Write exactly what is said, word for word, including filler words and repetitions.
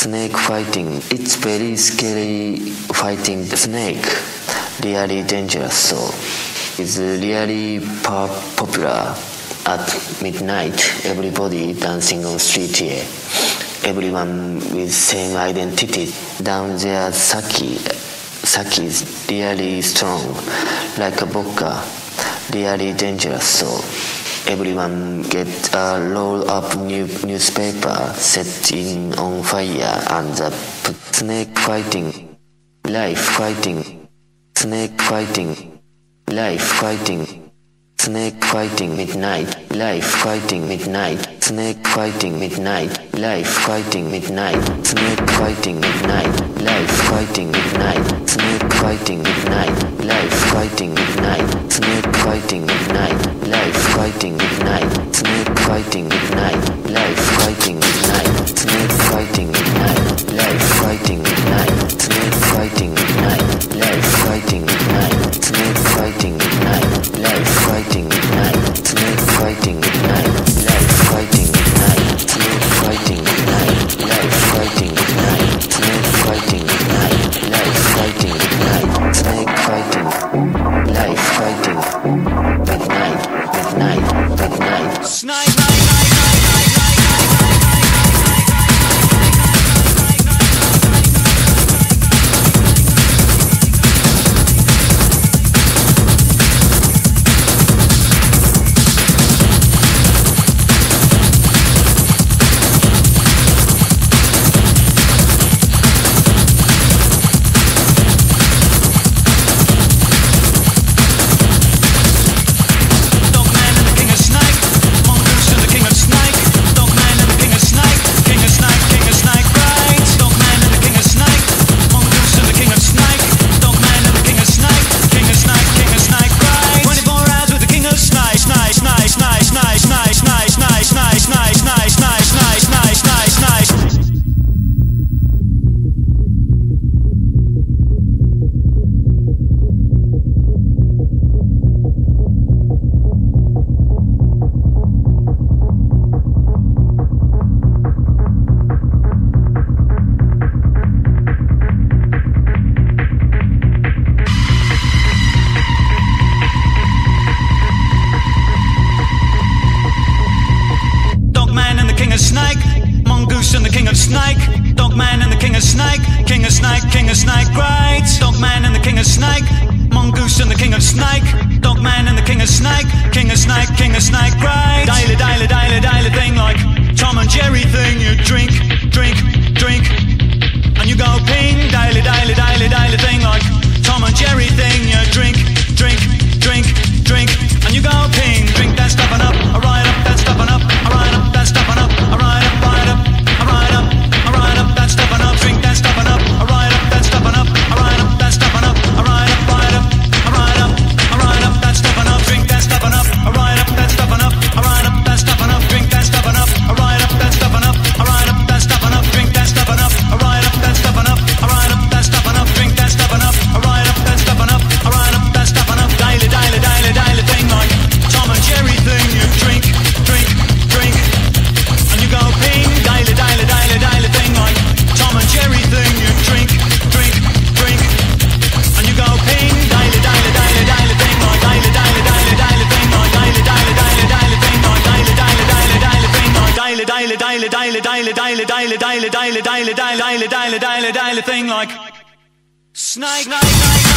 Snake fighting. It's very scary fighting the snake. Really dangerous. So it's really po- popular at midnight. Everybody dancing on street here. Everyone with same identity. Down there, Saki. Saki is really strong, like a vodka. Really dangerous. So everyone get a roll up new newspaper, set in on fire, and the put snake fighting, life fighting, snake fighting, life fighting, snake fighting midnight, life fighting midnight, snake fighting midnight, life fighting midnight, snake fighting midnight, life fighting midnight, snake fighting midnight, life fighting midnight, snake fighting midnight, life fighting midnight, snake fighting midnight, life fighting midnight, snake fighting midnight, life fighting midnight, snake fighting midnight, life fighting midnight, snake fighting midnight, life fighting midnight, snake fighting midnight, life fighting midnight, snake fighting midnight, life fighting midnight, snake fighting midnight, life fighting midnight, snake fighting, life fighting, midnight, midnight, midnight, snake. Mongoose and the king of snake, Dogman and the king of snake, king of snake, king of snake, great. Dogman and the king of snake, Mongoose and the king of snake, Dogman and the king of snake, king of snake, king of snake, great. Daily, daily, daily, daily thing like Tom and Jerry thing. You drink, drink, drink, and you go ping. Daily, daily, daily, daily thing like Tom and Jerry thing. You drink, drink, drink, drink, and you go ping. Drink that stuff and up, alright up, that stuff and up, alright up, that stuff and up, alright up, right up, alright up, alright up, that stuff and up. Drink that stuff and up, alright up, that stuff and up, alright up, that stuff and up, alright up, right up, alright up, alright up, that stuff and up. Drink that stuff and up, alright up, that stuff and up, alright up, that stuff and up. Drink that stuff and up, alright up, that stuff and up, alright up, that stuff and up. Drink that stuff and up, alright up, that stuff and up, alright up, that stuff and up. Drink that stuff and up, alright up, that stuff and up, alright up, that stuff and up. Daily, daily, daily, daily thing like Tom and Jerry thing. You drink, drink, drink, and you go ping. Daily, daily, daily, daily thing like Tom and Jerry thing. You drink, drink, drink, and you go ping. Daily, daily, daily, daily thing like daily, daily, daily, daily thing like daily, daily, daily, daily thing like daily, daily, daily, daily thing like daily, daily, daily, daily, daily, daily, daily, daily, daily, daily, daily, daily, daily, daily thing like snake.